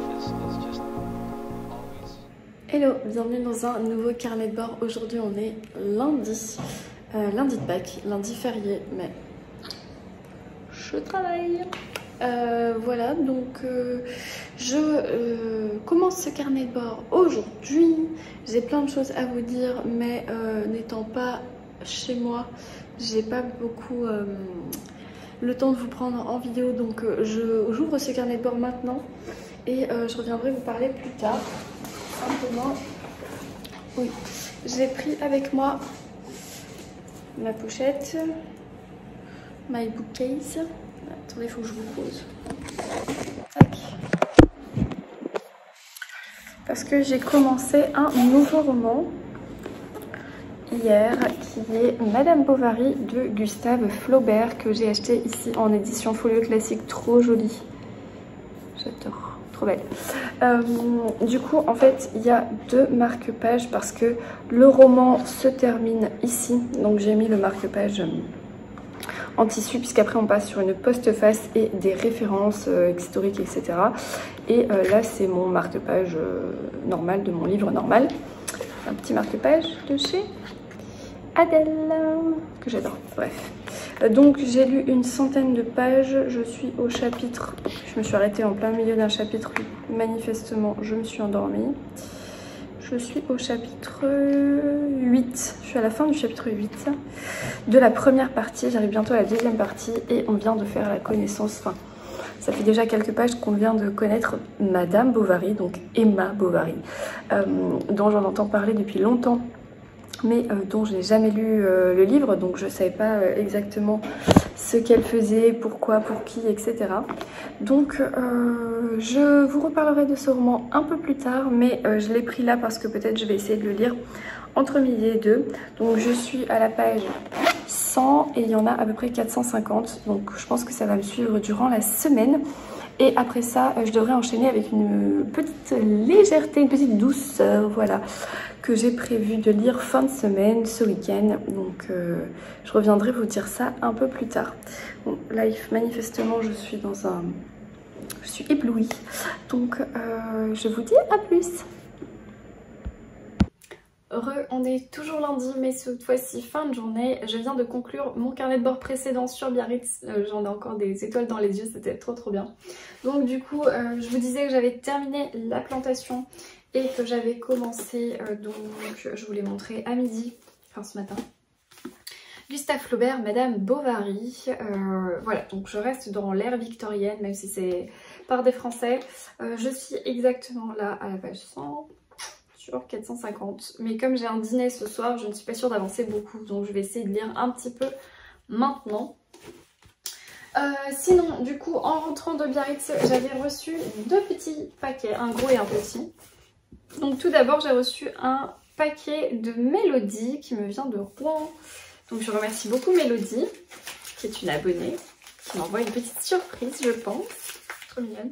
Hello, bienvenue dans un nouveau carnet de bord. Aujourd'hui on est lundi, lundi de Pâques, lundi férié, mais je travaille. Voilà, donc je commence ce carnet de bord aujourd'hui. J'ai plein de choses à vous dire, mais n'étant pas chez moi, j'ai pas beaucoup le temps de vous prendre en vidéo, donc j'ouvre ce carnet de bord maintenant et je reviendrai vous parler plus tard. Simplement, oui, j'ai pris avec moi ma pochette, my bookcase. Attendez, il faut que je vous pose. Tac. Parce que j'ai commencé un nouveau roman hier qui est Madame Bovary de Gustave Flaubert, que j'ai acheté ici en édition folio classique, trop jolie. J'adore. Trop belle. Du coup, en fait, il y a deux marque-pages parce que le roman se termine ici. Donc, j'ai mis le marque-page en tissu, puisqu'après, on passe sur une postface et des références historiques, etc. Et là, c'est mon marque-page normal de mon livre normal. Un petit marque-page de chez Adèle, que j'adore. Bref. Donc j'ai lu une centaine de pages, je suis au chapitre, je me suis arrêtée en plein milieu d'un chapitre, manifestement je me suis endormie. Je suis au chapitre 8, je suis à la fin du chapitre 8 de la première partie, j'arrive bientôt à la deuxième partie et on vient de faire la connaissance, enfin ça fait déjà quelques pages qu'on vient de connaître Madame Bovary, donc Emma Bovary, dont j'en entends parler depuis longtemps, mais dont je n'ai jamais lu le livre, donc je ne savais pas exactement ce qu'elle faisait, pourquoi, pour qui, etc. Donc je vous reparlerai de ce roman un peu plus tard, mais je l'ai pris là parce que peut-être je vais essayer de le lire entre midi et 2. Donc je suis à la page 100 et il y en a à peu près 450, donc je pense que ça va me suivre durant la semaine. Et après ça, je devrais enchaîner avec une petite légèreté, une petite douceur, voilà, que j'ai prévu de lire fin de semaine, ce week-end. Donc, je reviendrai vous dire ça un peu plus tard. Bon, là, manifestement, je suis dans un... Je suis éblouie. Donc, je vous dis à plus. On est toujours lundi, mais cette fois-ci fin de journée. Je viens de conclure mon carnet de bord précédent sur Biarritz. J'en ai encore des étoiles dans les yeux, c'était trop bien. Donc du coup, je vous disais que j'avais terminé la plantation et que j'avais commencé, donc je vous l'ai montré à midi, enfin ce matin. Gustave Flaubert, Madame Bovary. Voilà, donc je reste dans l'ère victorienne, même si c'est par des Français. Je suis exactement là à la page 100. Sur 450, mais comme j'ai un dîner ce soir, je ne suis pas sûre d'avancer beaucoup, donc je vais essayer de lire un petit peu maintenant. Sinon, du coup, en rentrant de Biarritz, j'avais reçu deux petits paquets, un gros et un petit. Donc tout d'abord, j'ai reçu un paquet de Mélodie qui me vient de Rouen. Donc je remercie beaucoup Mélodie, qui est une abonnée, qui m'envoie une petite surprise, je pense. Trop mignonne.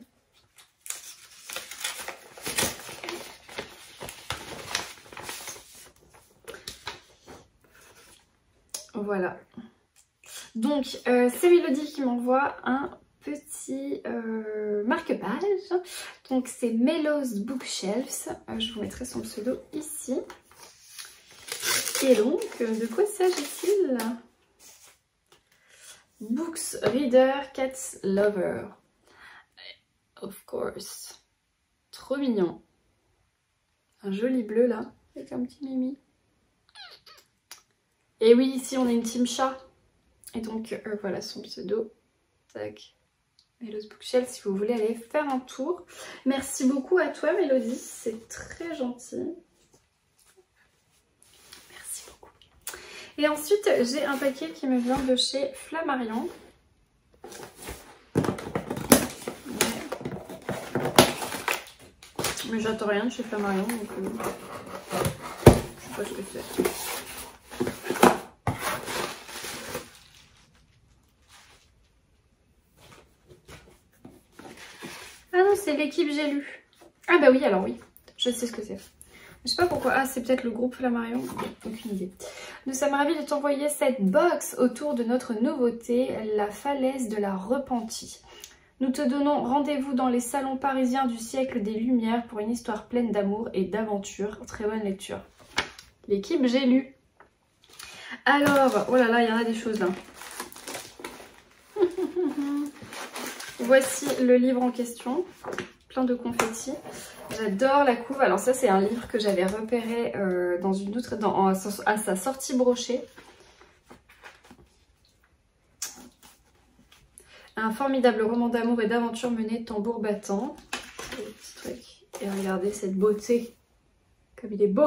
Voilà. Donc, c'est Mélodie qui m'envoie un petit marque-page. Donc, c'est Melo's Bookshelves. Je vous mettrai son pseudo ici. Et donc, de quoi s'agit-il? Books Reader Cats Lover. Of course. Trop mignon. Un joli bleu là, avec un petit mimi. Et oui, ici on a une team chat. Et donc voilà son pseudo. Tac. Melo's Bookshelf, si vous voulez aller faire un tour. Merci beaucoup à toi Mélodie, c'est très gentil. Merci beaucoup. Et ensuite j'ai un paquet qui me vient de chez Flammarion. Mais j'attends rien de chez Flammarion, donc je sais pas ce que c'est. C'est l'équipe J'ai lu. Ah bah oui, alors oui, je sais ce que c'est. Je sais pas pourquoi. Ah, c'est peut-être le groupe Flammarion. Aucune idée. Nous sommes ravis de t'envoyer cette box autour de notre nouveauté, la falaise de la repentie. Nous te donnons rendez-vous dans les salons parisiens du siècle des Lumières pour une histoire pleine d'amour et d'aventure. Très bonne lecture. L'équipe, j'ai lu. Alors, oh là là, il y en a des choses là. Voici le livre en question. Plein de confettis. J'adore la couve. Alors ça, c'est un livre que j'avais repéré dans une autre, à sa sortie brochée. Un formidable roman d'amour et d'aventure mené tambour battant. Et regardez cette beauté. Comme il est beau.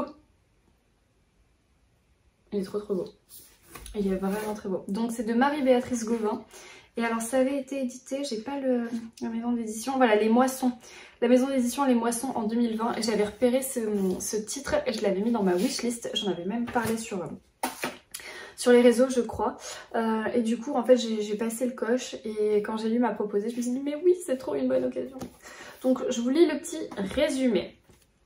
Il est trop trop beau. Il est vraiment très beau. Donc c'est de Marie-Béatrice Gauvin. Et alors ça avait été édité, j'ai pas la maison d'édition. Voilà, Les Moissons. La maison d'édition Les Moissons en 2020. Et j'avais repéré ce titre et je l'avais mis dans ma wishlist. J'en avais même parlé sur les réseaux, je crois. Et du coup, en fait, j'ai passé le coche. Et quand j'ai lu ma proposée, je me suis dit, mais oui, c'est trop une bonne occasion. Donc, je vous lis le petit résumé.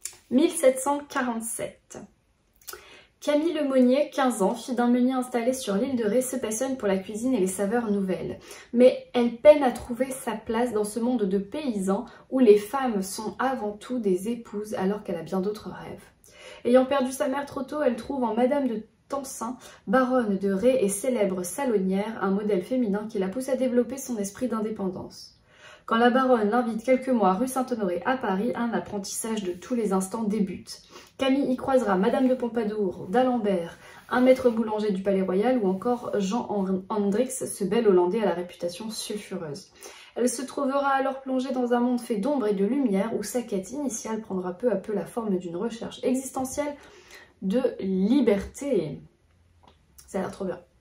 1747. Camille Lemonnier, 15 ans, fille d'un meunier installé sur l'île de Ré, se passionne pour la cuisine et les saveurs nouvelles. Mais elle peine à trouver sa place dans ce monde de paysans où les femmes sont avant tout des épouses alors qu'elle a bien d'autres rêves. Ayant perdu sa mère trop tôt, elle trouve en Madame de Tencin, baronne de Ré et célèbre salonnière, un modèle féminin qui la pousse à développer son esprit d'indépendance. Quand la baronne l'invite quelques mois rue Saint-Honoré à Paris, un apprentissage de tous les instants débute. Camille y croisera Madame de Pompadour, d'Alembert, un maître boulanger du Palais Royal ou encore Jean Hendrix, ce bel Hollandais à la réputation sulfureuse. Elle se trouvera alors plongée dans un monde fait d'ombre et de lumière où sa quête initiale prendra peu à peu la forme d'une recherche existentielle de liberté. Ça a l'air trop bien.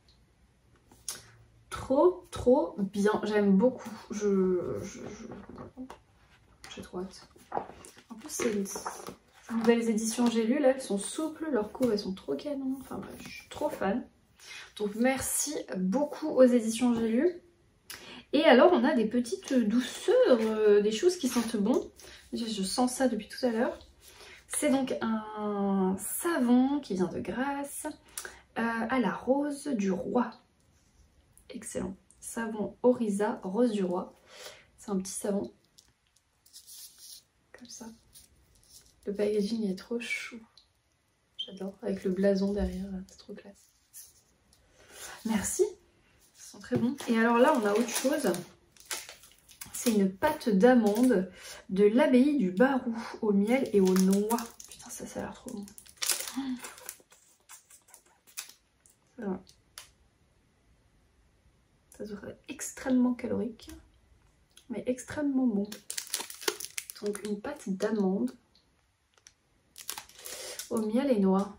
Trop bien. J'aime beaucoup. J'ai trop hâte. En plus, ces nouvelles éditions j'ai lues, là, elles sont souples. Leurs couves, elles sont trop canon. Enfin bref, je suis trop fan. Donc merci beaucoup aux éditions j'ai lues. Et alors, on a des petites douceurs, des choses qui sentent bon. Je sens ça depuis tout à l'heure. C'est donc un savon qui vient de Grasse à la rose du roi. Excellent. Savon Orisa, rose du roi. C'est un petit savon. Comme ça. Le packaging est trop chou. J'adore. Avec le blason derrière, c'est trop classe. Merci. Ils sont très bons. Et alors là, on a autre chose. C'est une pâte d'amande de l'abbaye du Barou au miel et aux noix. Putain, ça a l'air trop bon. Voilà. Ça serait extrêmement calorique, mais extrêmement bon. Donc une pâte d'amande au miel et noix.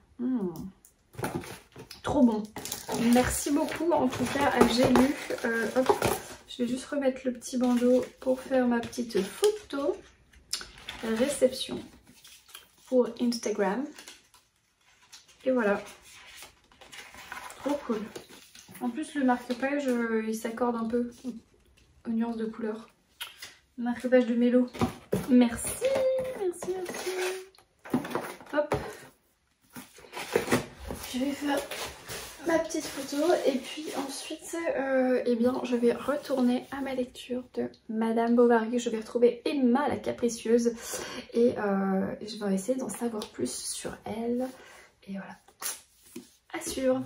Trop bon. Merci beaucoup. En tout cas, j'ai lu. Hop. Je vais juste remettre le petit bandeau pour faire ma petite photo réception pour Instagram. Et voilà. Trop cool. En plus, le marque-page, il s'accorde un peu aux nuances de couleur. Marque-page de Mélo. Merci. Hop. Je vais faire ma petite photo et puis ensuite eh bien je vais retourner à ma lecture de Madame Bovary. Je vais retrouver Emma la capricieuse et je vais essayer d'en savoir plus sur elle et voilà, à suivre.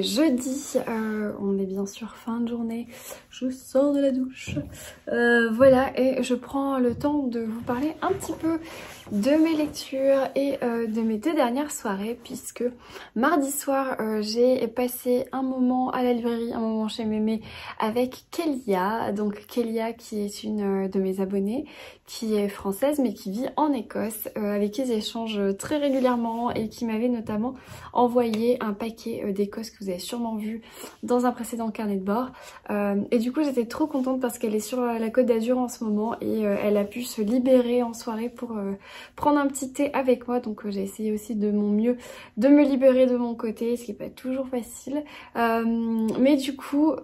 jeudi, on est bien sûr fin de journée, je sors de la douche, voilà, et je prends le temps de vous parler un petit peu de mes lectures et de mes 2 dernières soirées, puisque mardi soir j'ai passé un moment à la librairie, un moment chez Mémé avec Kélia, donc Kélia qui est une de mes abonnées, qui est française mais qui vit en Écosse, avec qui j'échange très régulièrement et qui m'avait notamment envoyé un paquet d'Écosse que vous avez sûrement vu dans un précédent carnet de bord. Et du coup j'étais trop contente parce qu'elle est sur la Côte d'Azur en ce moment et elle a pu se libérer en soirée pour prendre un petit thé avec moi, donc j'ai essayé aussi de mon mieux de me libérer de mon côté, ce qui n'est pas toujours facile, mais du coup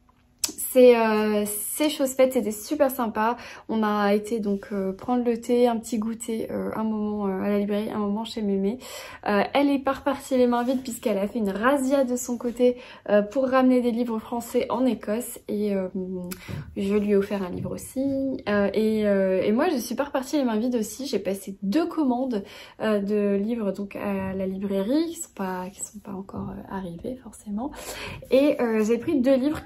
c'est chose faite, c'était super sympa. On a été donc prendre le thé, un petit goûter, un moment à la librairie, un moment chez Mémé. Elle est pas repartie les mains vides puisqu'elle a fait une razzia de son côté pour ramener des livres français en Écosse et je lui ai offert un livre aussi. Et moi je suis pas repartie les mains vides aussi, j'ai passé 2 commandes de livres donc à la librairie qui sont pas encore arrivés forcément. Et j'ai pris 2 livres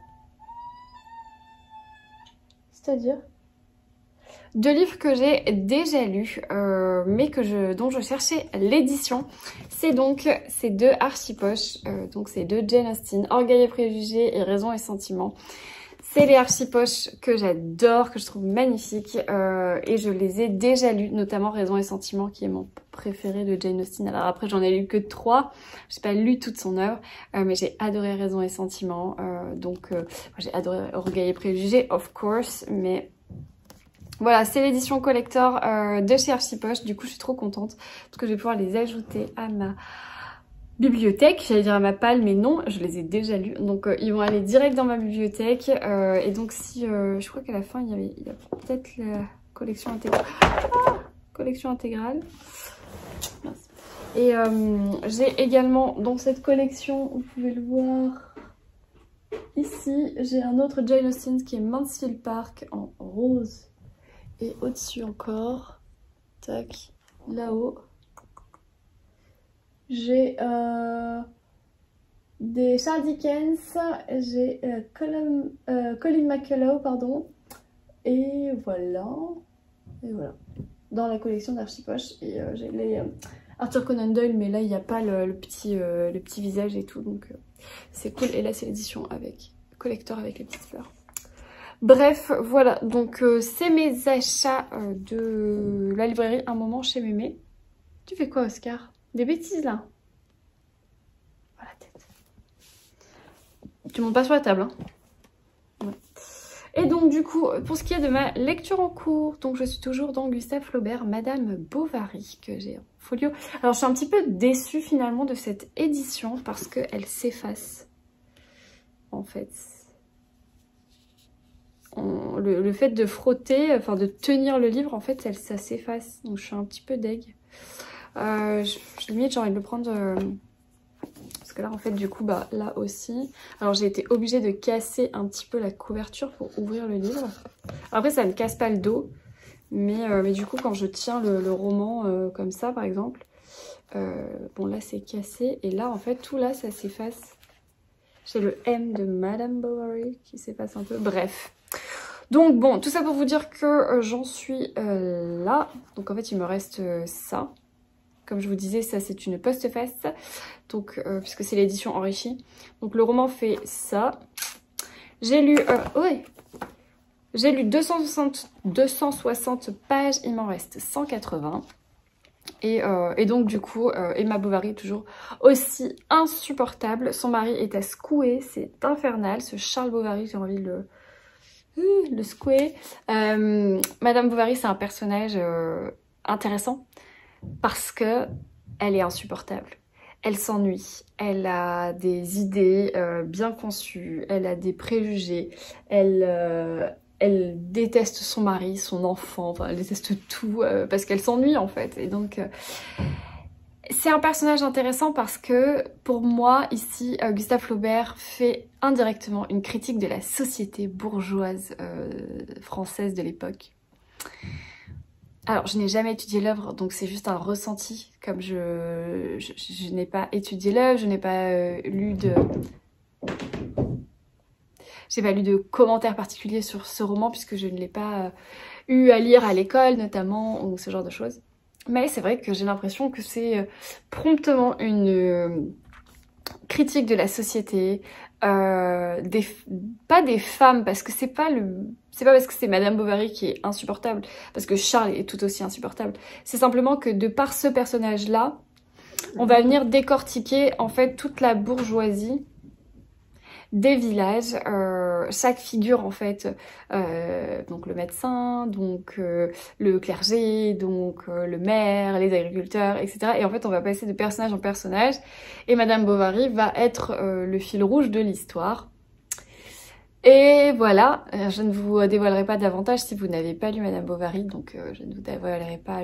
c'est-à-dire 2 livres que j'ai déjà lus, mais dont je cherchais l'édition. C'est donc ces 2 archipoches, donc ces 2 Jane Austen, Orgueil et préjugés et Raison et sentiment. C'est les archipoches que j'adore, que je trouve magnifiques, et je les ai déjà lus, notamment Raison et sentiment qui est mon préféré de Jane Austen. Alors après j'en ai lu que 3, j'ai pas lu toute son œuvre, mais j'ai adoré Raison et sentiment, donc j'ai adoré Orgueil et préjugés of course, mais voilà, c'est l'édition collector de chez Archipoche, du coup je suis trop contente parce que je vais pouvoir les ajouter à ma bibliothèque, j'allais dire à ma palle, mais non, je les ai déjà lus, donc ils vont aller direct dans ma bibliothèque, et donc si, je crois qu'à la fin il y a peut-être la collection intégrale, collection intégrale, merci. Et j'ai également dans cette collection, vous pouvez le voir ici, j'ai un autre Jane Austen qui est Mansfield Park en rose, et au-dessus encore, tac, là-haut, j'ai des Charles Dickens, j'ai Colin McCullough, pardon, et voilà, dans la collection d'Archipoche. Et j'ai les Arthur Conan Doyle, mais là il n'y a pas le petit visage et tout, donc c'est cool. Et là c'est l'édition avec collector avec les petites fleurs. Bref, voilà, donc c'est mes achats de la librairie Un moment chez Mémé. Tu fais quoi, Oscar? Des bêtises là. Voilà la tête. Tu montes pas sur la table, hein. Ouais. Et donc du coup, pour ce qui est de ma lecture en cours, donc je suis toujours dans Gustave Flaubert, Madame Bovary, que j'ai en folio. Alors je suis un petit peu déçue finalement de cette édition parce qu'elle s'efface, en fait. Le fait de frotter, enfin de tenir le livre, en fait, ça s'efface. Donc je suis un petit peu deg. Limite j'ai envie de le prendre parce que là en fait du coup bah là aussi, alors j'ai été obligée de casser un petit peu la couverture pour ouvrir le livre. Après ça ne casse pas le dos, mais du coup quand je tiens le roman comme ça par exemple, bon là c'est cassé et là en fait tout là ça s'efface. J'ai le M de Madame Bovary qui s'efface un peu, bref. Donc bon, tout ça pour vous dire que j'en suis là. Donc en fait il me reste ça. Comme je vous disais, ça c'est une postface, donc puisque c'est l'édition enrichie. Donc le roman fait ça. J'ai lu, j'ai lu 260 pages, il m'en reste 180. Et donc du coup, Emma Bovary est toujours aussi insupportable. Son mari est à secouer, c'est infernal. Ce Charles Bovary, j'ai envie de le secouer. Madame Bovary, c'est un personnage intéressant. Parce que elle est insupportable, elle s'ennuie, elle a des idées bien conçues, elle a des préjugés, elle déteste son mari, son enfant, enfin elle déteste tout parce qu'elle s'ennuie en fait. Et donc c'est un personnage intéressant parce que pour moi ici Gustave Flaubert fait indirectement une critique de la société bourgeoise française de l'époque. Alors, je n'ai jamais étudié l'œuvre, donc c'est juste un ressenti. Comme je n'ai pas étudié l'œuvre, je n'ai pas lu de... J'ai pas lu de commentaires particuliers sur ce roman puisque je ne l'ai pas eu à lire à l'école notamment ou ce genre de choses. Mais c'est vrai que j'ai l'impression que c'est promptement une critique de la société, pas des femmes parce que c'est pas parce que c'est Madame Bovary qui est insupportable, parce que Charles est tout aussi insupportable. C'est simplement que de par ce personnage-là, on va venir décortiquer en fait toute la bourgeoisie des villages, chaque figure en fait, donc le médecin, donc le clergé, donc le maire, les agriculteurs, etc. Et en fait on va passer de personnage en personnage et Madame Bovary va être le fil rouge de l'histoire. Et voilà, je ne vous dévoilerai pas davantage si vous n'avez pas lu Madame Bovary, donc je ne vous dévoilerai pas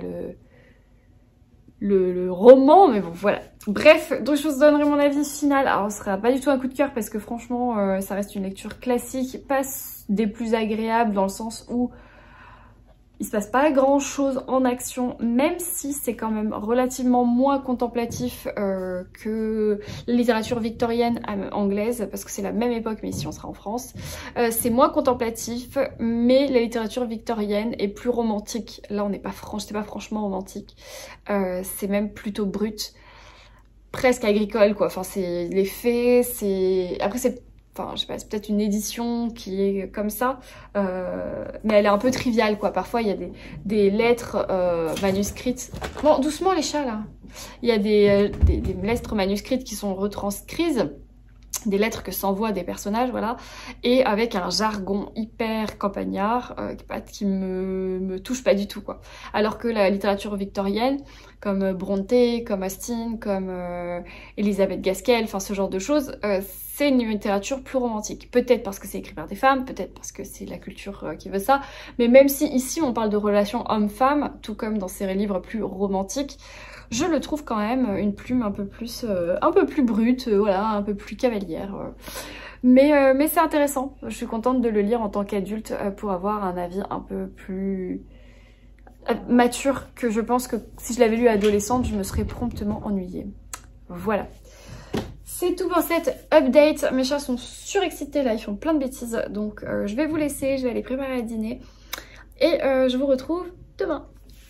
le roman, mais bon voilà. Bref, donc je vous donnerai mon avis final. Alors ce sera pas du tout un coup de cœur parce que franchement ça reste une lecture classique, pas des plus agréables dans le sens où il se passe pas grand chose en action, même si c'est quand même relativement moins contemplatif que la littérature victorienne anglaise, parce que c'est la même époque, mais ici on sera en France. C'est moins contemplatif, mais la littérature victorienne est plus romantique. Là on n'est pas c'est pas franchement romantique, c'est même plutôt brut, presque agricole quoi. Enfin c'est les faits, c'est après c'est... Enfin, je sais pas, c'est peut-être une édition qui est comme ça, mais elle est un peu triviale, quoi. Parfois, il y a des lettres manuscrites. Bon, doucement les chats, là. Il y a des lettres manuscrites qui sont retranscrites, des lettres que s'envoient des personnages, voilà, et avec un jargon hyper campagnard qui me touche pas du tout, quoi. Alors que la littérature victorienne, comme Brontë, comme Austen, comme Elisabeth Gaskell, enfin ce genre de choses, c'est une littérature plus romantique. Peut-être parce que c'est écrit par des femmes, peut-être parce que c'est la culture qui veut ça, mais même si ici on parle de relations homme-femme, tout comme dans ces livres plus romantiques, je le trouve quand même une plume un peu plus brute, voilà, un peu plus cavalière. Mais c'est intéressant, je suis contente de le lire en tant qu'adulte pour avoir un avis un peu plus mature que je pense que si je l'avais lu adolescente, je me serais promptement ennuyée. Voilà. C'est tout pour cette update. Mes chats sont surexcités là, ils font plein de bêtises. Donc je vais vous laisser, je vais aller préparer à dîner. Et je vous retrouve demain.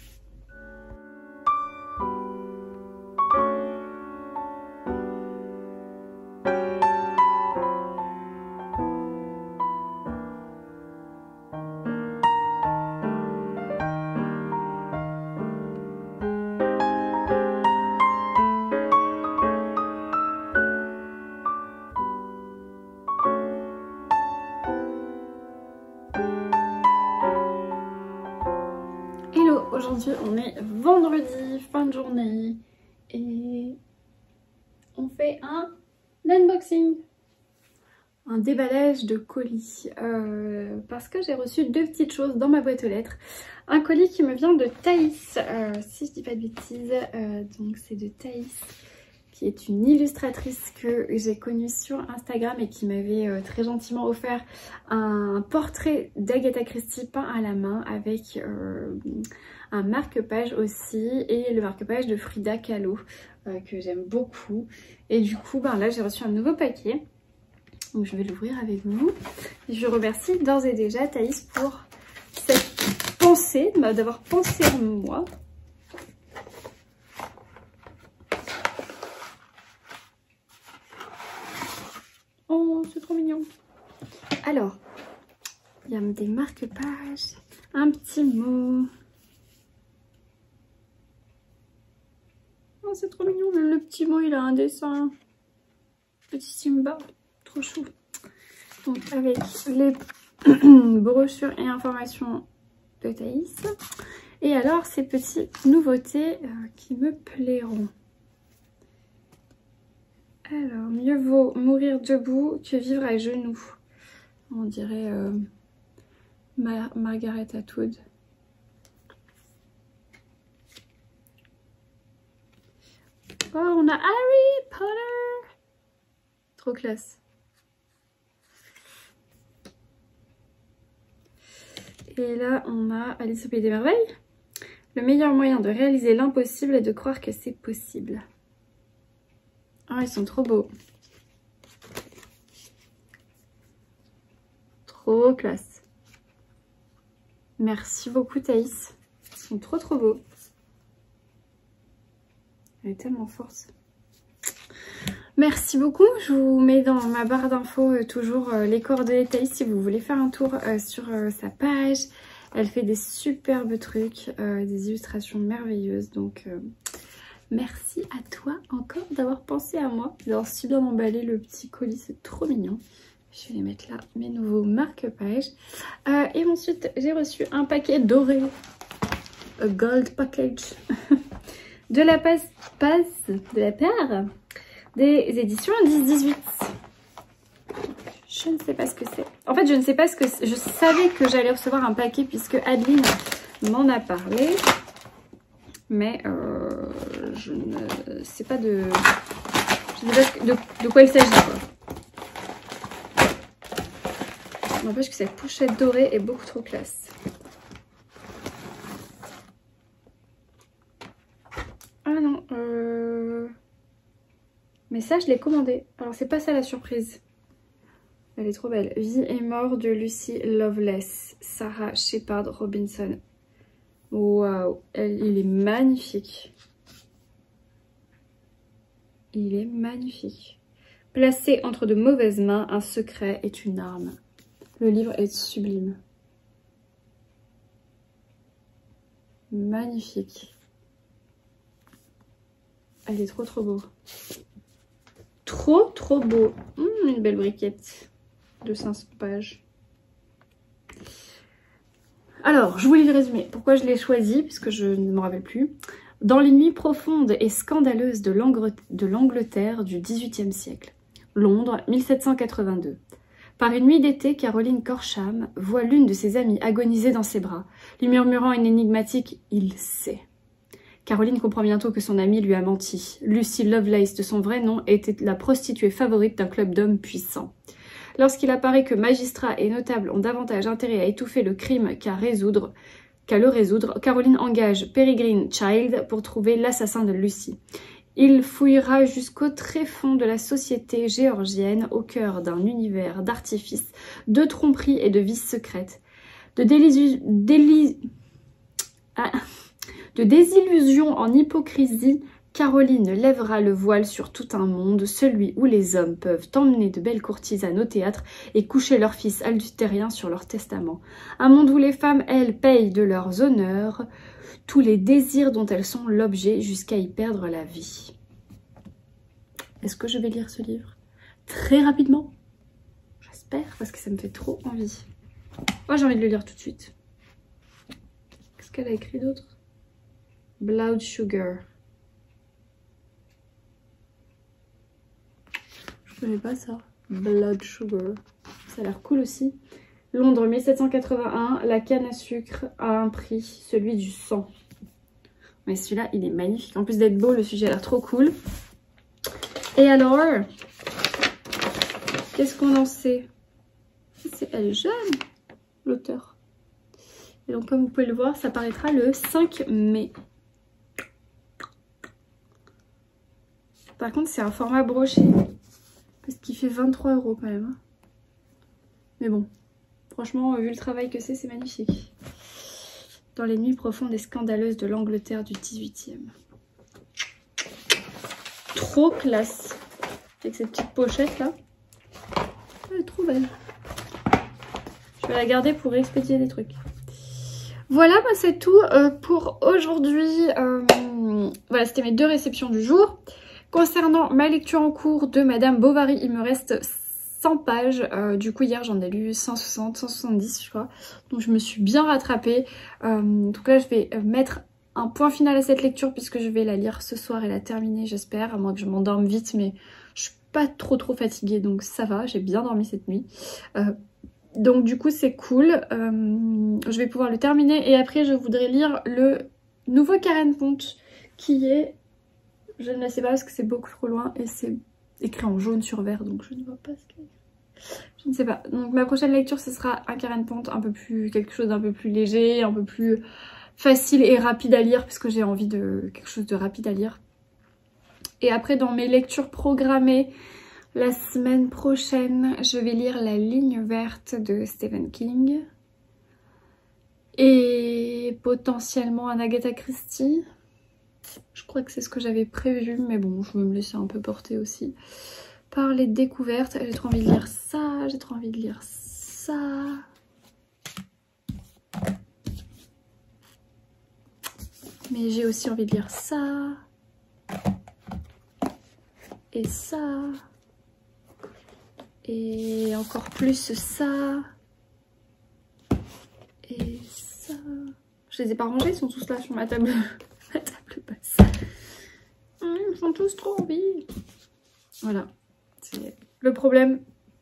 Hello, aujourd'hui on est vendredi, fin de journée et on fait un unboxing, un déballage de colis parce que j'ai reçu deux petites choses dans ma boîte aux lettres. Un colis qui me vient de Thaïs, si je dis pas de bêtises, donc c'est de Thaïs qui est une illustratrice que j'ai connue sur Instagram et qui m'avait très gentiment offert un portrait d'Agatha Christie peint à la main avec un marque-page aussi et le marque-page de Frida Kahlo que j'aime beaucoup. Et du coup ben là j'ai reçu un nouveau paquet, donc je vais l'ouvrir avec vous. Et je remercie d'ores et déjà Thaïs pour cette pensée, d'avoir pensé en moi. Oh, c'est trop mignon. Alors, il y a des marque-pages, un petit mot. Oh, c'est trop mignon, même le petit mot, il a un dessin. Petit Simba, trop chou. Donc, avec les brochures et informations de Thaïs. Et alors, ces petites nouveautés qui me plairont. Alors, mieux vaut mourir debout que vivre à genoux. On dirait Margaret Atwood. Oh, on a Harry Potter! Trop classe. Et là, on a Alice au Pays des Merveilles. Le meilleur moyen de réaliser l'impossible est de croire que c'est possible. Ah, ils sont trop beaux. Trop classe. Merci beaucoup Thaïs. Ils sont trop beaux. Elle est tellement forte. Merci beaucoup. Je vous mets dans ma barre d'infos toujours les coordonnées de Thaïs si vous voulez faire un tour sur sa page. Elle fait des superbes trucs, des illustrations merveilleuses. Donc merci à toi encore d'avoir pensé à moi, d'avoir si bien emballé le petit colis, c'est trop mignon. Je vais les mettre là, mes nouveaux marque-pages. Et ensuite, j'ai reçu un paquet doré, a gold package, de la part des éditions 10-18. Je ne sais pas ce que c'est. En fait, je ne sais pas ce que c'est. Je savais que j'allais recevoir un paquet puisque Adeline m'en a parlé. Mais je ne sais pas de quoi il s'agit. N'empêche que cette pochette dorée est beaucoup trop classe. Ah non, mais ça je l'ai commandé. Alors c'est pas ça la surprise. Elle est trop belle. Vie et mort de Lucy Loveless, Sarah Shepard Robinson. Waouh, il est magnifique. Il est magnifique. Placé entre de mauvaises mains, un secret est une arme. Le livre est sublime. Magnifique. Elle est trop beau. Trop beau. Une belle briquette de 500 pages. Alors, je vous lis le résumé. Pourquoi je l'ai choisi, puisque je ne me rappelle plus. Dans les nuits profondes et scandaleuses de l'Angleterre du XVIIIe siècle. Londres, 1782. Par une nuit d'été, Caroline Corsham voit l'une de ses amies agoniser dans ses bras, lui murmurant une énigmatique « Il sait ». Caroline comprend bientôt que son amie lui a menti. Lucy Lovelace, de son vrai nom, était la prostituée favorite d'un club d'hommes puissants. Lorsqu'il apparaît que magistrats et notables ont davantage intérêt à étouffer le crime qu'à le résoudre, Caroline engage Peregrine Child pour trouver l'assassin de Lucy. Il fouillera jusqu'au tréfonds de la société géorgienne, au cœur d'un univers d'artifices, de tromperies et de vices secrètes, de désillusions en hypocrisie. Caroline lèvera le voile sur tout un monde, celui où les hommes peuvent emmener de belles courtisanes au théâtre et coucher leurs fils adultériens sur leur testament. Un monde où les femmes, elles, payent de leurs honneurs tous les désirs dont elles sont l'objet jusqu'à y perdre la vie. Est-ce que je vais lire ce livre très rapidement? J'espère, parce que ça me fait trop envie. Oh, j'ai envie de le lire tout de suite. Qu'est-ce qu'elle a écrit d'autre? Blood Sugar. Je connais pas ça. Blood Sugar. Ça a l'air cool aussi. Londres 1781, la canne à sucre a un prix, celui du sang. Mais celui-là, il est magnifique. En plus d'être beau, le sujet a l'air trop cool. Et alors, qu'est-ce qu'on en sait? Elle est jeune, l'auteur. Et donc, comme vous pouvez le voir, ça paraîtra le 5 mai. Par contre, c'est un format broché. Parce qu'il fait 23 € quand même. Mais bon, franchement, vu le travail que c'est magnifique. Dans les nuits profondes et scandaleuses de l'Angleterre du 18e. Trop classe. Avec cette petite pochette là. Elle est trop belle. Je vais la garder pour expédier des trucs. Voilà, bah c'est tout pour aujourd'hui. Voilà, c'était mes 2 réceptions du jour. Concernant ma lecture en cours de Madame Bovary, il me reste 100 pages. Du coup, hier, j'en ai lu 160, 170, je crois. Donc, je me suis bien rattrapée. Donc là, je vais mettre un point final à cette lecture puisque je vais la lire ce soir et la terminer, j'espère. À moins que je m'endorme vite, mais je suis pas trop fatiguée. Donc, ça va, j'ai bien dormi cette nuit. Donc, du coup, c'est cool. Je vais pouvoir le terminer. Et après, je voudrais lire le nouveau Karen Ponte qui est... Je ne le sais pas parce que c'est beaucoup trop loin et c'est écrit en jaune sur vert, donc je ne vois pas ce qu'il y a. Je ne sais pas. Donc ma prochaine lecture, ce sera un Karen Ponte, quelque chose d'un peu plus léger, un peu plus facile et rapide à lire parce que j'ai envie de quelque chose de rapide à lire. Et après dans mes lectures programmées, la semaine prochaine, je vais lire La Ligne Verte de Stephen King. Et potentiellement un Agatha Christie. Je crois que c'est ce que j'avais prévu, mais bon, je vais me laisser un peu porter aussi par les découvertes. J'ai trop envie de lire ça, j'ai trop envie de lire ça. Mais j'ai aussi envie de lire ça. Et ça. Et encore plus ça. Et ça. Je les ai pas rangés, ils sont tous là sur ma table. Ma table basse. Ils sont tous trop envie. Voilà. C'est le problème.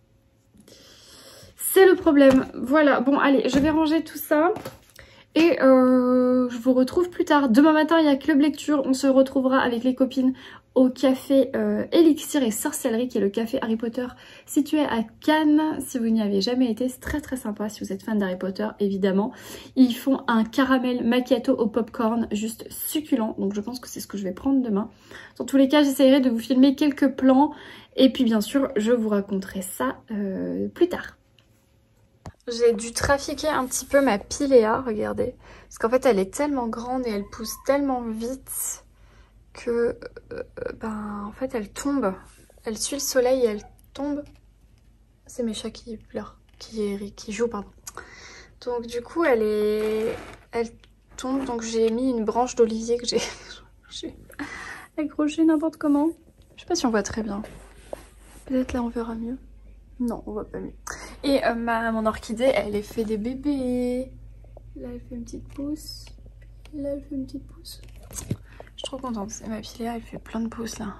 C'est le problème. Voilà. Bon, allez, je vais ranger tout ça. Et je vous retrouve plus tard. Demain matin, il y a Club Lecture. On se retrouvera avec les copines au café Élixir et Sorcellerie, qui est le café Harry Potter situé à Cannes. Si vous n'y avez jamais été, c'est très très sympa si vous êtes fan d'Harry Potter, évidemment. Ils font un caramel macchiato au popcorn, juste succulent. Donc je pense que c'est ce que je vais prendre demain. Dans tous les cas, j'essaierai de vous filmer quelques plans. Et puis bien sûr, je vous raconterai ça plus tard. J'ai dû trafiquer un petit peu ma Pilea, regardez. Parce qu'en fait, elle est tellement grande et elle pousse tellement vite que, en fait, elle tombe. Elle suit le soleil et elle tombe. C'est mes chats qui pleurent, qui jouent, pardon. Donc du coup, elle tombe. Donc j'ai mis une branche d'olivier que j'ai accrochée n'importe comment. Je sais pas si on voit très bien. Peut-être là, on verra mieux. Non, on voit pas mieux. Et mon orchidée, elle a fait des bébés. Là, elle fait une petite pousse. Là, elle fait une petite pousse. Je suis trop contente. Et ma Pilea, elle fait plein de pousses là.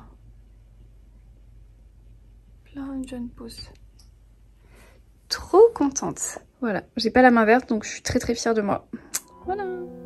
Plein de jeunes pousses. Trop contente. Voilà, j'ai pas la main verte, donc je suis très très fière de moi. Voilà.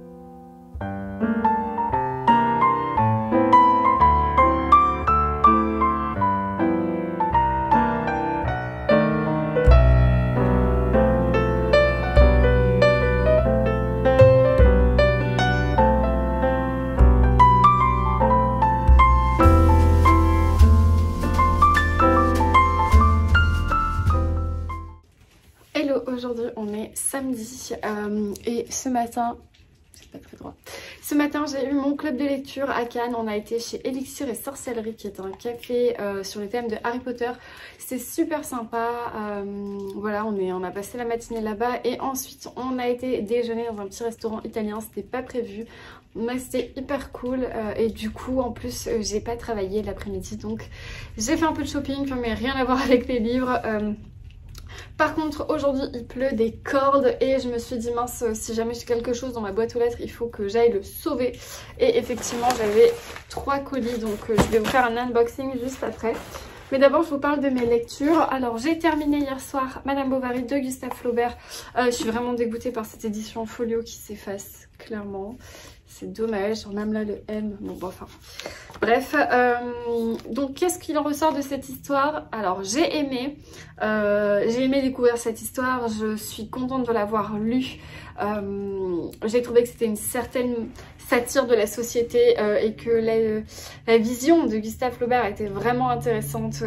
Aujourd'hui on est samedi et ce matin, c'est pas très droit. Ce matin j'ai eu mon club de lecture à Cannes. On a été chez Élixir et Sorcellerie, qui est un café sur le thème de Harry Potter. C'était super sympa. Voilà, on a passé la matinée là-bas et ensuite on a été déjeuner dans un petit restaurant italien. C'était pas prévu, mais c'était hyper cool et du coup en plus j'ai pas travaillé l'après-midi, donc j'ai fait un peu de shopping mais rien à voir avec les livres. Par contre aujourd'hui il pleut des cordes et je me suis dit mince, si jamais j'ai quelque chose dans ma boîte aux lettres, il faut que j'aille le sauver. Et effectivement j'avais 3 colis, donc je vais vous faire un unboxing juste après. Mais d'abord je vous parle de mes lectures. Alors j'ai terminé hier soir Madame Bovary de Gustave Flaubert. Je suis vraiment dégoûtée par cette édition folio qui s'efface clairement. C'est dommage, on aime là le M. Bon, enfin. Bref, donc qu'est-ce qu'il en ressort de cette histoire? Alors j'ai aimé découvrir cette histoire. Je suis contente de l'avoir lue. J'ai trouvé que c'était une certaine satire de la société et que la vision de Gustave Flaubert était vraiment intéressante.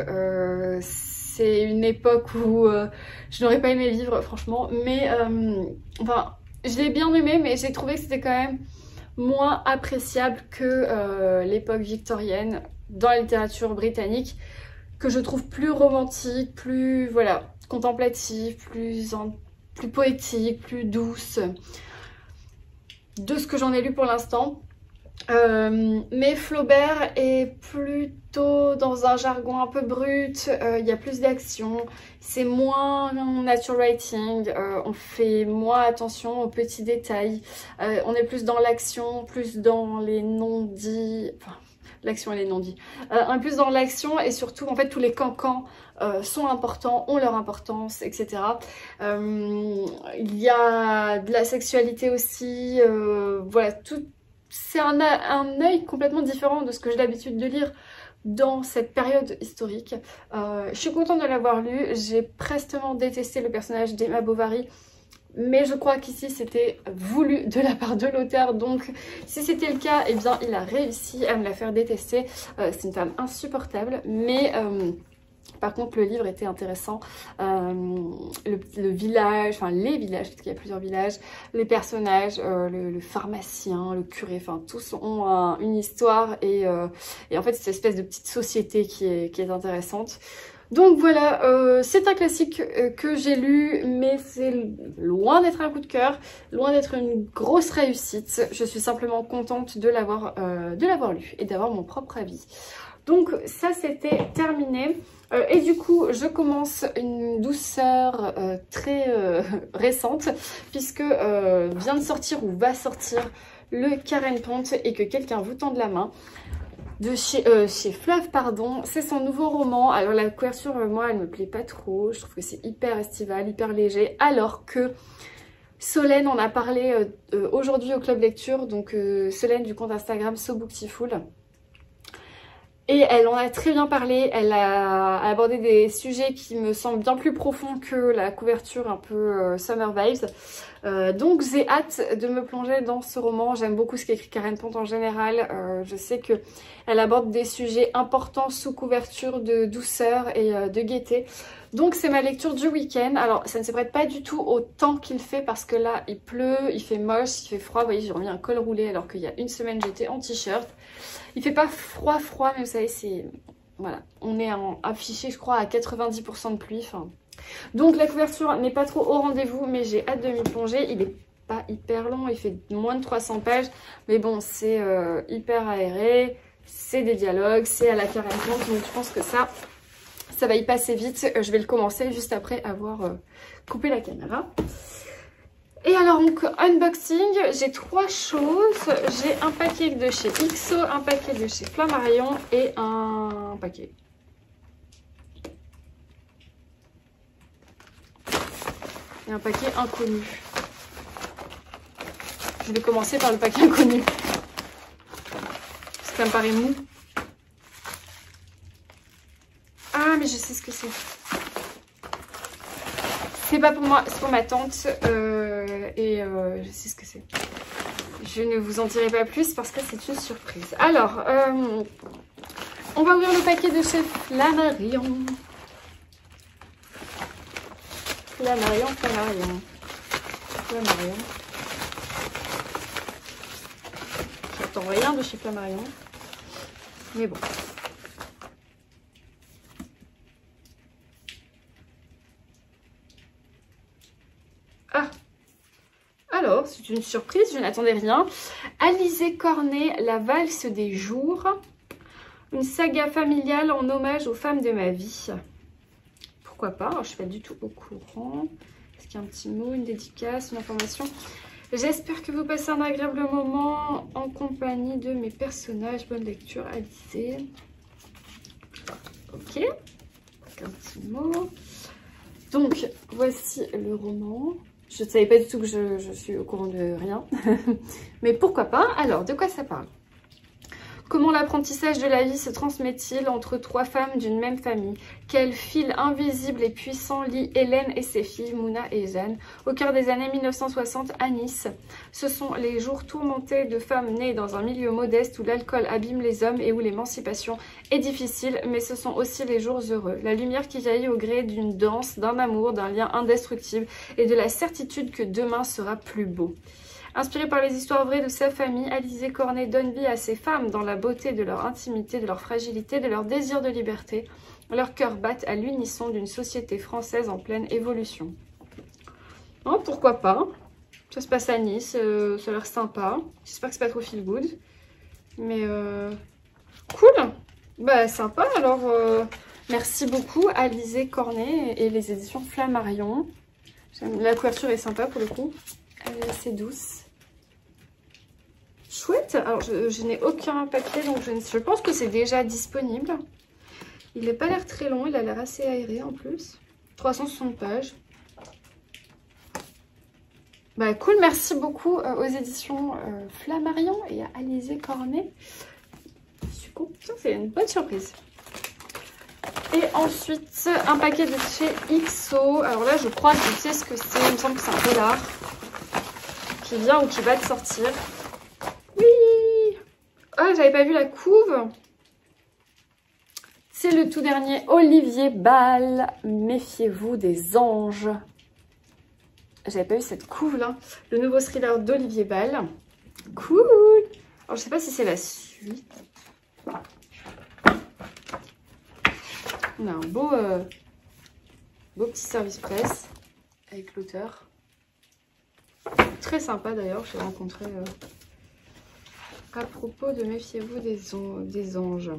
C'est une époque où je n'aurais pas aimé vivre franchement, mais enfin je l'ai bien aimé, mais j'ai trouvé que c'était quand même moins appréciable que l'époque victorienne dans la littérature britannique, que je trouve plus romantique, plus voilà, contemplative, plus poétique, plus douce de ce que j'en ai lu pour l'instant. Mais Flaubert est plutôt dans un jargon un peu brut, il y a plus d'action, c'est moins nature writing, on fait moins attention aux petits détails, on est plus dans l'action, plus dans les non-dits, enfin l'action et les non-dits, plus dans l'action et surtout en fait tous les cancans sont importants, ont leur importance, etc. Il y a de la sexualité aussi, voilà, tout. C'est un œil complètement différent de ce que j'ai l'habitude de lire dans cette période historique. Je suis contente de l'avoir lu. J'ai prestement détesté le personnage d'Emma Bovary. mais je crois qu'ici c'était voulu de la part de l'auteur, donc si c'était le cas, eh bien il a réussi à me la faire détester. C'est une femme insupportable, mais par contre le livre était intéressant. Le village, enfin les villages, parce qu'il y a plusieurs villages, les personnages, le pharmacien, le curé, enfin tous ont une histoire et en fait c'est une espèce de petite société qui est intéressante. Donc voilà, c'est un classique que j'ai lu, mais c'est loin d'être un coup de cœur, loin d'être une grosse réussite. Je suis simplement contente de l'avoir lu et d'avoir mon propre avis. Donc ça c'était terminé. Et du coup je commence une douceur très récente, puisque vient de sortir ou va sortir le Karen Pont et que quelqu'un vous tende la main. De chez Fleuve, pardon. C'est son nouveau roman. Alors la couverture, moi, elle me plaît pas trop. Je trouve que c'est hyper estival, hyper léger. Alors que Solène en a parlé aujourd'hui au Club Lecture. Donc Solène du compte Instagram So Booktiful. Et elle en a très bien parlé. Elle a abordé des sujets qui me semblent bien plus profonds que la couverture un peu Summer Vibes. Donc j'ai hâte de me plonger dans ce roman. J'aime beaucoup ce qu'écrit Karen Pont en général. Je sais qu'elle aborde des sujets importants sous couverture de douceur et de gaieté. Donc c'est ma lecture du week-end. Alors ça ne se prête pas du tout au temps qu'il fait, parce que là il pleut, il fait moche, il fait froid. Vous voyez, j'ai remis un col roulé alors qu'il y a une semaine j'étais en t-shirt. Il fait pas froid, mais vous savez, c'est... Voilà, on est affiché je crois à 90% de pluie. Enfin... Donc la couverture n'est pas trop au rendez-vous, mais j'ai hâte de m'y plonger. Il est pas hyper long, il fait moins de 300 pages. Mais bon, c'est hyper aéré, c'est des dialogues, c'est à la Karen Pont. Donc je pense que ça va y passer vite. Je vais le commencer juste après avoir coupé la caméra. Et alors donc unboxing, j'ai 3 choses. J'ai un paquet de chez XO, un paquet de chez Flammarion et un paquet. Et un paquet inconnu. Je vais commencer par le paquet inconnu. Parce que ça me paraît mou. Ah mais je sais ce que c'est. C'est pas pour moi, c'est pour ma tante je sais ce que c'est. Je ne vous en dirai pas plus parce que c'est une surprise. Alors, on va ouvrir le paquet de chez Flammarion. Flammarion. J'attends rien de chez Flammarion. Mais bon. Ah, alors, c'est une surprise, je n'attendais rien. Alizé Cornet, La valse des jours. Une saga familiale en hommage aux femmes de ma vie. Pourquoi pas? Alors, je ne suis pas du tout au courant. Est-ce qu'il y a un petit mot, une dédicace, une information? J'espère que vous passez un agréable moment en compagnie de mes personnages. Bonne lecture, Alizé. Ok. Un petit mot. Donc, voici le roman. Je ne savais pas du tout que je suis au courant de rien. Mais pourquoi pas? Alors, de quoi ça parle? Comment l'apprentissage de la vie se transmet-il entre 3 femmes d'une même famille? Quel fil invisible et puissant lie Hélène et ses filles, Mouna et Jeanne, au cœur des années 1960 à Nice? Ce sont les jours tourmentés de femmes nées dans un milieu modeste où l'alcool abîme les hommes et où l'émancipation est difficile, mais ce sont aussi les jours heureux. La lumière qui jaillit au gré d'une danse, d'un amour, d'un lien indestructible et de la certitude que demain sera plus beau. Inspirée par les histoires vraies de sa famille, Alizé Cornet donne vie à ces femmes dans la beauté de leur intimité, de leur fragilité, de leur désir de liberté. Leurs cœurs battent à l'unisson d'une société française en pleine évolution. Oh, pourquoi pas? Ça se passe à Nice, ça a l'air sympa. J'espère que c'est pas trop feel good. Mais cool. Bah sympa, alors merci beaucoup Alizé Cornet et les éditions Flammarion. La couverture est sympa pour le coup. Elle est assez douce. Chouette. Alors je n'ai aucun papier, donc je pense que c'est déjà disponible. Il n'a pas l'air très long, il a l'air assez aéré en plus. 360 pages. Bah cool, merci beaucoup aux éditions Flammarion et à Alizé Cornet. Je suis contente, c'est une bonne surprise. Et ensuite, un paquet de chez XO. Alors là, je crois que je sais ce que c'est. Il me semble que c'est un polar qui vient ou qui va de sortir. Oui! Ah, j'avais pas vu la couve. C'est le tout dernier Olivier Ball. Méfiez-vous des anges. J'avais pas vu cette couve là. Le nouveau thriller d'Olivier Ball. Cool! Alors, je sais pas si c'est la suite. On a un beau petit service presse avec l'auteur. Très sympa d'ailleurs, je l'ai rencontré à propos de Méfiez-vous des anges.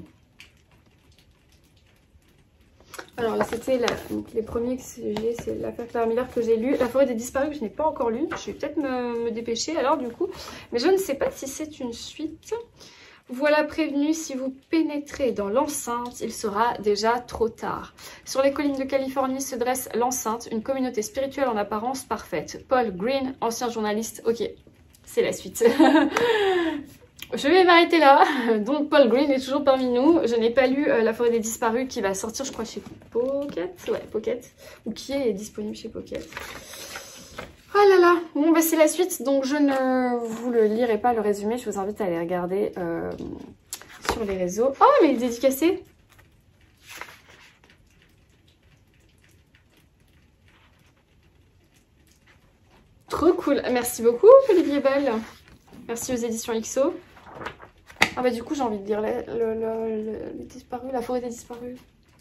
Alors c'était les premiers que j'ai, c'est l'affaire Clara Miller que j'ai lu. La forêt des disparus que je n'ai pas encore lu. Je vais peut-être me dépêcher alors du coup. Mais je ne sais pas si c'est une suite. Voilà prévenu, si vous pénétrez dans l'enceinte, il sera déjà trop tard. Sur les collines de Californie se dresse l'enceinte, une communauté spirituelle en apparence parfaite. Paul Green, ancien journaliste. Ok, c'est la suite. Je vais m'arrêter là. Donc Paul Green est toujours parmi nous. Je n'ai pas lu La forêt des disparus qui va sortir, je crois, chez Pocket. Ouais, Pocket. Ou qui est disponible chez Pocket. Oh là là, bon bah c'est la suite, donc je ne vous le lirai pas le résumé, je vous invite à aller regarder sur les réseaux. Oh mais il est dédicacé. Trop cool, merci beaucoup Olivier Ball. Merci aux éditions XO. Ah bah du coup j'ai envie de lire les disparus, La forêt des disparus.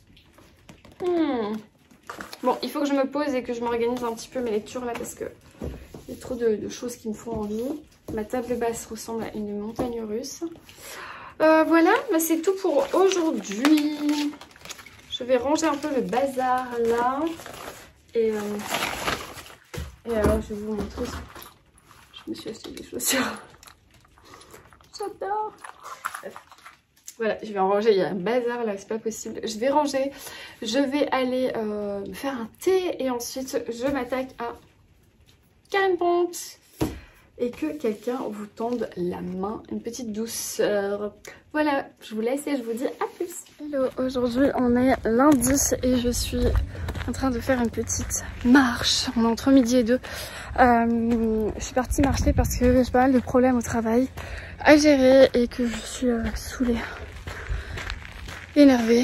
Bon, il faut que je me pose et que je m'organise un petit peu mes lectures là parce que il y a trop de choses qui me font envie. Ma table basse ressemble à une montagne russe. Voilà, bah c'est tout pour aujourd'hui. Je vais ranger un peu le bazar là. Et alors je vais vous montrer. Je me suis acheté des chaussures. J'adore. Voilà, je vais en ranger, il y a un bazar là, c'est pas possible. Je vais ranger, je vais aller faire un thé et ensuite je m'attaque à Karen Pont. Et que quelqu'un vous tende la main, une petite douceur. Voilà, je vous laisse et je vous dis à plus. Hello, aujourd'hui on est lundi et je suis en train de faire une petite marche. On est entre midi et 2. Je suis partie marcher parce que j'ai pas mal de problèmes au travail à gérer et que je suis saoulée, énervée.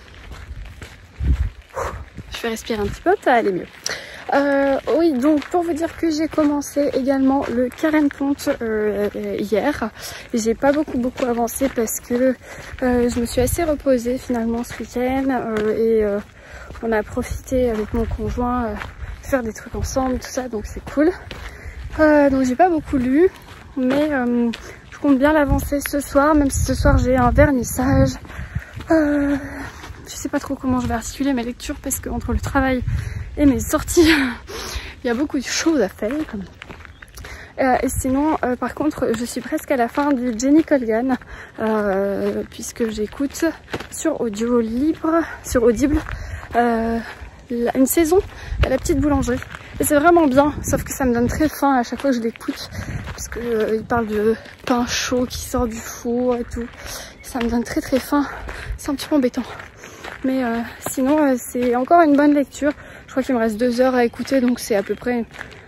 Je vais respirer un petit peu, ça va aller mieux. Oui, donc pour vous dire que j'ai commencé également le Karen Pont hier. J'ai pas beaucoup avancé parce que je me suis assez reposée finalement ce week-end et on a profité avec mon conjoint de faire des trucs ensemble, tout ça, donc c'est cool. Donc j'ai pas beaucoup lu, mais je compte bien l'avancer ce soir, même si ce soir j'ai un vernissage. Je sais pas trop comment je vais articuler mes lectures parce que entre le travail et mes sorties, il y a beaucoup de choses à faire. Et sinon, par contre, je suis presque à la fin du Jenny Colgan, puisque j'écoute sur audio libre, sur Audible, une saison à la petite boulangerie. Et c'est vraiment bien, sauf que ça me donne très faim à chaque fois que je l'écoute, parce que il parle de pain chaud qui sort du four et tout. Ça me donne très faim, c'est un petit peu embêtant. Mais sinon, c'est encore une bonne lecture. Je crois qu'il me reste 2 heures à écouter, donc c'est à peu près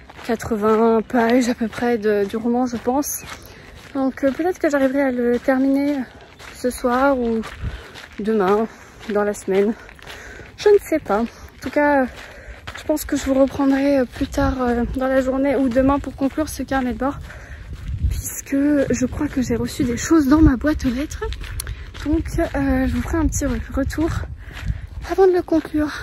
80 pages à peu près du roman, je pense. Donc peut-être que j'arriverai à le terminer ce soir ou demain, dans la semaine. Je ne sais pas. En tout cas, je pense que je vous reprendrai plus tard dans la journée ou demain pour conclure ce carnet de bord, puisque je crois que j'ai reçu des choses dans ma boîte aux lettres. Donc je vous ferai un petit retour avant de le conclure.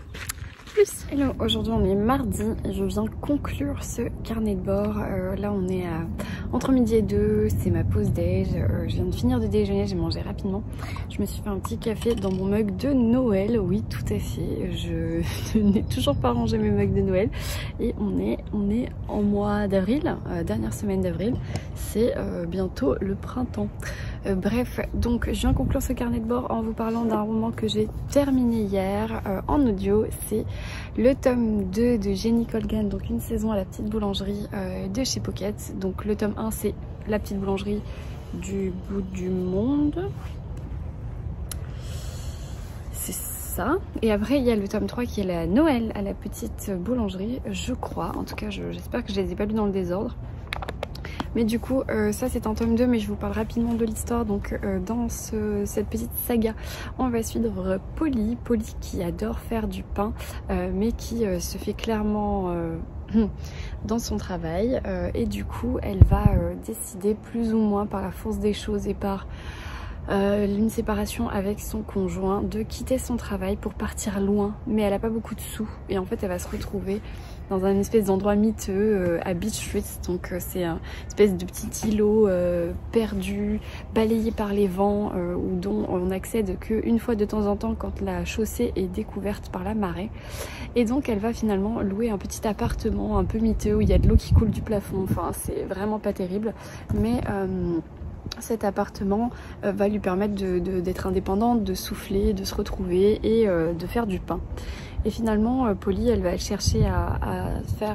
Hello, aujourd'hui on est mardi et je viens conclure ce carnet de bord. Là on est entre midi et 2, c'est ma pause déj. Je viens de finir de déjeuner, j'ai mangé rapidement. Je me suis fait un petit café dans mon mug de Noël, oui tout à fait. Je n'ai toujours pas rangé mes mugs de Noël et on est en mois d'avril, dernière semaine d'avril. C'est bientôt le printemps. Bref, donc je viens conclure ce carnet de bord en vous parlant d'un roman que j'ai terminé hier en audio. C'est le tome 2 de Jenny Colgan, donc une saison à la petite boulangerie de chez Pocket. Donc le tome 1 c'est la petite boulangerie du bout du monde. C'est ça. Et après il y a le tome 3 qui est la Noël à la petite boulangerie, je crois. En tout cas j'espère que je les ai pas lus dans le désordre. Mais du coup ça c'est un tome 2, mais je vous parle rapidement de l'histoire. Donc dans cette petite saga on va suivre Polly qui adore faire du pain mais qui se fait clairement dans son travail et du coup elle va décider plus ou moins par la force des choses et par une séparation avec son conjoint de quitter son travail pour partir loin, mais elle a pas beaucoup de sous et en fait elle va se retrouver dans un espèce d'endroit miteux à Beach Street. Donc c'est un espèce de petit îlot perdu, balayé par les vents dont on accède qu'une fois de temps en temps quand la chaussée est découverte par la marée. Et donc elle va finalement louer un petit appartement un peu miteux où il y a de l'eau qui coule du plafond. Enfin c'est vraiment pas terrible, mais cet appartement va lui permettre d'être indépendante, de souffler, de se retrouver et de faire du pain. Et finalement Polly elle va chercher à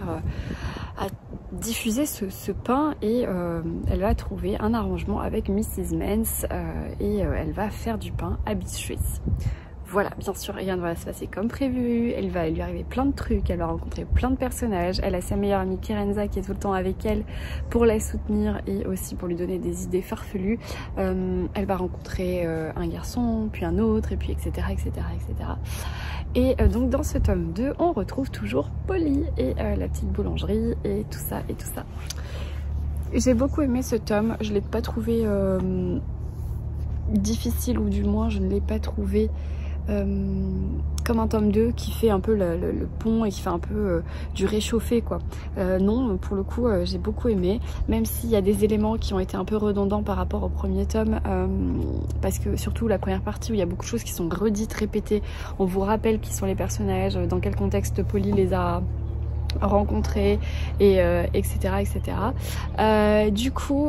diffuser ce pain et elle va trouver un arrangement avec Mrs. Mance et elle va faire du pain à Beach Street. Voilà, bien sûr, rien ne va se passer comme prévu, elle va lui arriver plein de trucs, elle va rencontrer plein de personnages, elle a sa meilleure amie Kerenza qui est tout le temps avec elle pour la soutenir et aussi pour lui donner des idées farfelues. Elle va rencontrer un garçon, puis un autre, et puis etc. etc. etc. Et donc dans ce tome 2, on retrouve toujours Polly et la petite boulangerie et tout ça et tout ça. J'ai beaucoup aimé ce tome, je ne l'ai pas trouvé difficile, ou du moins je ne l'ai pas trouvé comme un tome 2 qui fait un peu le pont et qui fait un peu du réchauffé quoi. Non, pour le coup j'ai beaucoup aimé, même s'il y a des éléments qui ont été un peu redondants par rapport au premier tome, parce que surtout la première partie où il y a beaucoup de choses qui sont redites, répétées, on vous rappelle qui sont les personnages, dans quel contexte Polly les a rencontrés et etc etc. Du coup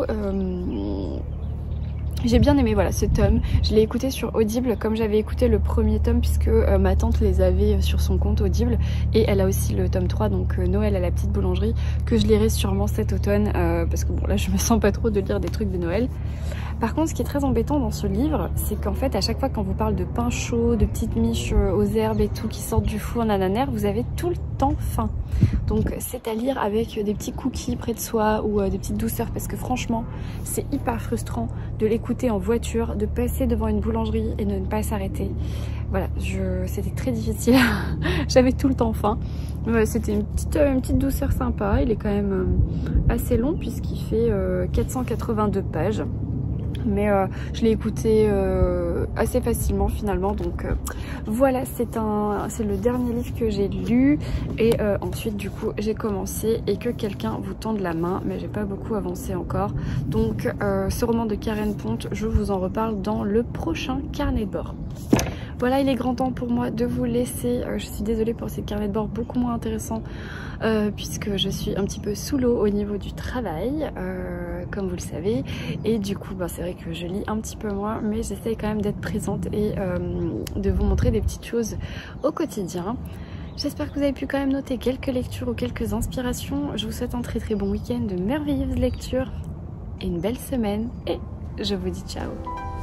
j'ai bien aimé voilà ce tome, je l'ai écouté sur Audible comme j'avais écouté le premier tome puisque ma tante les avait sur son compte Audible et elle a aussi le tome 3 donc Noël à la petite boulangerie que je lirai sûrement cet automne parce que bon là je me sens pas trop de lire des trucs de Noël. Par contre, ce qui est très embêtant dans ce livre, c'est qu'en fait, à chaque fois qu'on vous parle de pain chaud, de petites miches aux herbes et tout qui sortent du four nananaire, vous avez tout le temps faim. Donc, c'est à lire avec des petits cookies près de soi ou des petites douceurs parce que franchement, c'est hyper frustrant de l'écouter en voiture, de passer devant une boulangerie et de ne pas s'arrêter. Voilà, c'était très difficile. J'avais tout le temps faim. Voilà, c'était une petite douceur sympa. Il est quand même assez long puisqu'il fait 482 pages. Mais je l'ai écouté assez facilement finalement, donc voilà, c'est le dernier livre que j'ai lu et ensuite du coup j'ai commencé Et que quelqu'un vous tende la main, mais j'ai pas beaucoup avancé encore, donc ce roman de Karen Ponte, je vous en reparle dans le prochain carnet de bord. Voilà, il est grand temps pour moi de vous laisser. Je suis désolée pour ces carnets de bord beaucoup moins intéressants puisque je suis un petit peu sous l'eau au niveau du travail, comme vous le savez. Et du coup, c'est vrai que je lis un petit peu moins, mais j'essaye quand même d'être présente et de vous montrer des petites choses au quotidien. J'espère que vous avez pu quand même noter quelques lectures ou quelques inspirations. Je vous souhaite un très très bon week-end, de merveilleuses lectures et une belle semaine. Et je vous dis ciao!